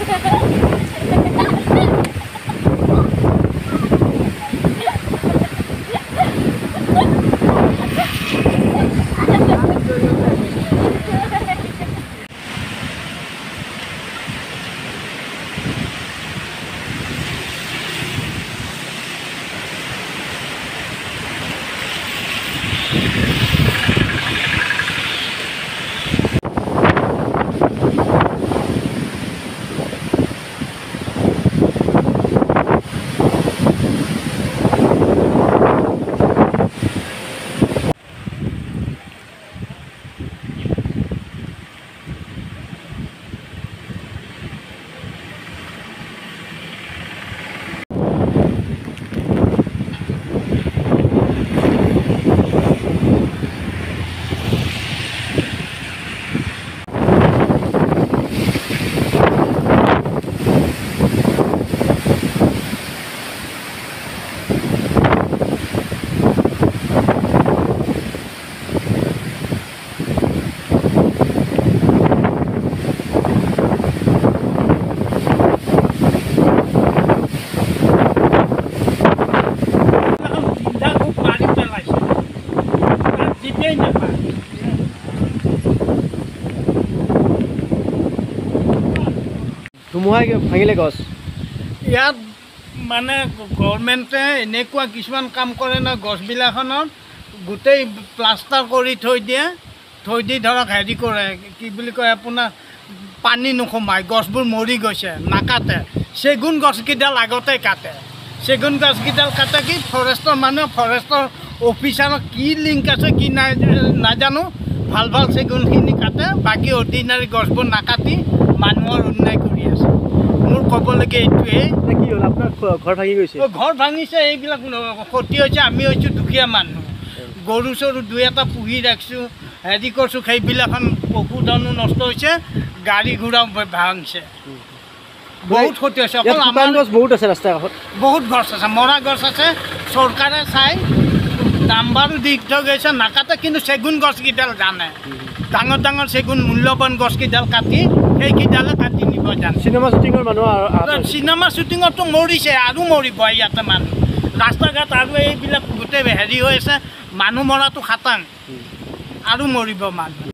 ধুমুহাই ভাঙিলে গছ ইয়াত মানে গভৰ্ণমেণ্টে এনেকুৱা কিছুমান কাম কৰে ন গছবিলাখনত গোটেই প্লাষ্টাৰ কৰি থৈ দিয়ে থৈ দি ধৰক হেৰি কৰে কি বুলি কয় আপোনাৰ পানী নোসোমায় গছবোৰ মৰি গৈছে নাকাটে চেগুন গছকেইডাল আগতে কাটে চেগুন গছকেইডাল কাটে কি ফৰেষ্টৰ মানুহ ফৰেষ্টৰ অফিচাৰৰ কি লিংক আছে কি নাই নাজানো ভাল ভাল চেগুনখিনি কাটে বাকী অৰ্ডিনাৰী গছবোৰ নাকাটি মানুহৰ উন্নয় কৰি আছে মোৰ ক'বলগীয়া এইটোৱে কি হ'ল আপোনাৰ ঘৰ ভাঙি গৈছে ঘৰ ভাঙিছে এইবিলাক ক্ষতি হৈছে আমি হৈছোঁ দুখীয়া মানুহ গৰু চৰু দুই এটা পুহি ৰাখিছোঁ হেৰি কৰিছোঁ সেইবিলাখন পশুধনো নষ্ট হৈছে গাড়ী ঘোঁৰাও ভাঙিছে বহুত ক্ষতি হৈছে অকল আমাৰ গছ বহুত আছে ৰাস্তাৰ কাষত বহুত গছ আছে মৰা গছ আছে চৰকাৰে চাই নাম্বাৰো দি থৈ গৈছে নাকাটে কিন্তু চেগুন গছকেইডাল জানে ডাঙৰ ডাঙৰ চেগুন মূল্যৱান গছকেইডাল কাটি সেইকেইডালে কাটি নিব জানে চিনেমা শ্বুটিঙৰ মানুহ চিনেমা শ্বুটিঙতো মৰিছে আৰু মৰিব ইয়াতে মানুহ ৰাস্তা ঘাট আৰু এইবিলাক গোটেই হেৰি হৈ আছে মানুহ মৰাটো খাটাং আৰু মৰিব মানুহ